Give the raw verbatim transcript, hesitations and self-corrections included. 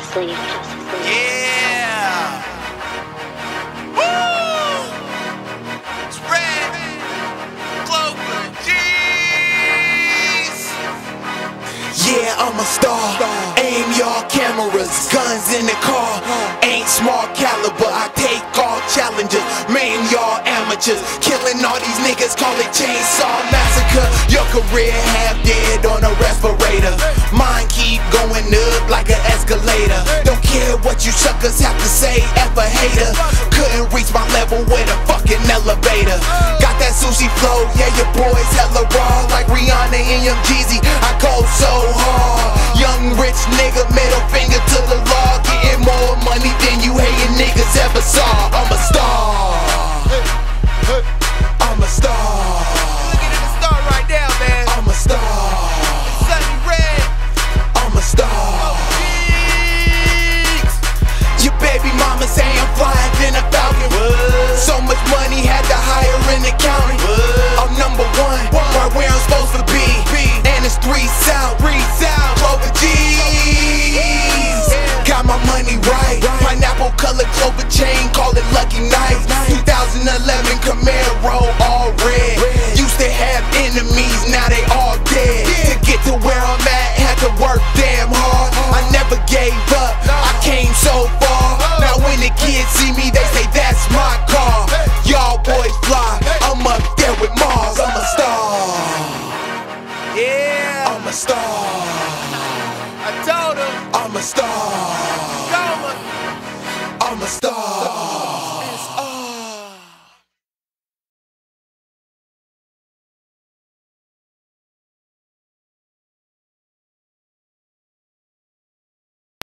sleep. Yeah! Woo! It's Red Clover G's! Yeah, I'm a star. Aim your cameras, guns in the car. Ain't small caliber, I take all challenges. Man, y'all amateurs, killing all these niggas, call it chainsaw massacre. Your career half dead on a respirator. Mine keep going up like an escalator. Don't care what you suckers have to say, F a hater. Couldn't reach my level with a fucking elevator. Got that sushi flow, yeah, your boy's hella raw. Like Rihanna and Young Jeezy, I go so hard. Young rich nigga, middle finger to the law. Getting more money than you hating niggas ever saw. I'm a star. I'm a star. Looking at the star right now, man. I'm a star. Sunny Red. I'm a star. G's. Your baby mama say I'm flyer than a falcon. What? So much money had to hire an accountant. What? I'm number one, right where I'm supposed to be. And it's three South, three South, Clover G's. Got my money right. Pineapple colored clover chain, call it Lucky Night. twenty eleven Camaro, all red. Used to have enemies, now they all dead. To get to where I'm at, had to work damn hard. I never gave up, I came so far. Now when the kids see me, they say that's my car. Y'all boys fly, I'm up there with Mars. I'm a star. Yeah. I'm a star. I told him. I'm a star. Go, I'm a star.